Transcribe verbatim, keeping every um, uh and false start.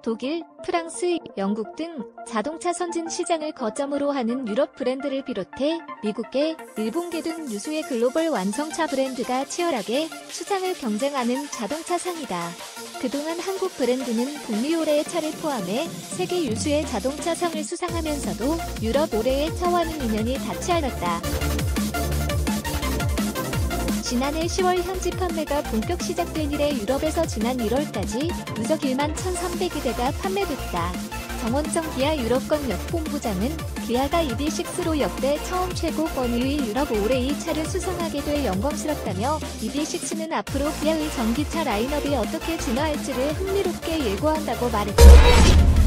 독일, 프랑스, 영국 등 자동차 선진 시장을 거점으로 하는 유럽 브랜드를 비롯해 미국계, 일본계 등 유수의 글로벌 완성차 브랜드가 치열하게 수상을 경쟁하는 자동차상이다. 그동안 한국 브랜드는 북미 올해의 차를 포함해 세계 유수의 자동차상을 수상하면서도 유럽 올해의 차와는 인연이 닿지 않았다. 지난해 시월 현지 판매가 본격 시작된 이래 유럽에서 지난 일월까지 누적 일만 천삼백여 대가 판매됐다. 정원정 기아 유럽권 역본부장은 기아가 이디식스로 역대 처음 최고 권위의 유럽 올해의 차를 수상하게 돼 영광스럽다며 이디식스는 앞으로 기아의 전기차 라인업이 어떻게 진화할지를 흥미롭게 예고한다고 말했다.